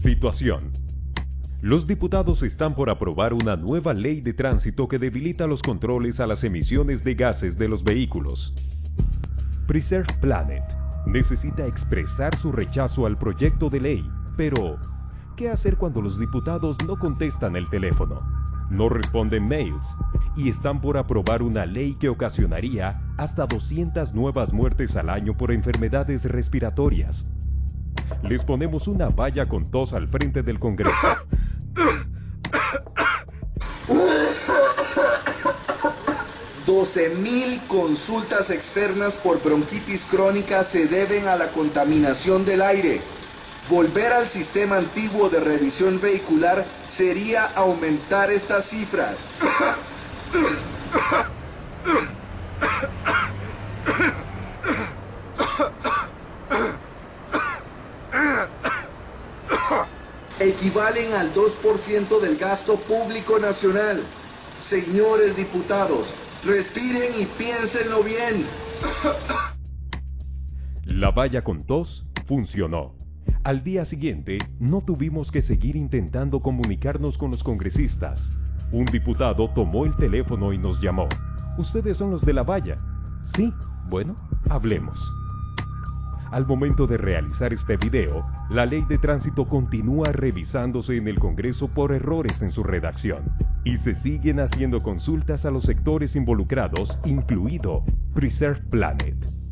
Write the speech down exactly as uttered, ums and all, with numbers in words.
Situación. Los diputados están por aprobar una nueva ley de tránsito que debilita los controles a las emisiones de gases de los vehículos. Preserve Planet necesita expresar su rechazo al proyecto de ley, pero ¿qué hacer cuando los diputados no contestan el teléfono, no responden mails y están por aprobar una ley que ocasionaría hasta doscientas nuevas muertes al año por enfermedades respiratorias? Les ponemos una valla con tos al frente del Congreso. doce mil consultas externas por bronquitis crónica se deben a la contaminación del aire. Volver al sistema antiguo de revisión vehicular sería aumentar estas cifras. Equivalen al dos por ciento del gasto público nacional. Señores diputados, respiren y piénsenlo bien. La valla con tos funcionó. Al día siguiente, no tuvimos que seguir intentando comunicarnos con los congresistas. Un diputado tomó el teléfono y nos llamó. ¿Ustedes son los de la valla? Sí, bueno, hablemos. Al momento de realizar este video, la ley de tránsito continúa revisándose en el Congreso por errores en su redacción. Y se siguen haciendo consultas a los sectores involucrados, incluido Preserve Planet.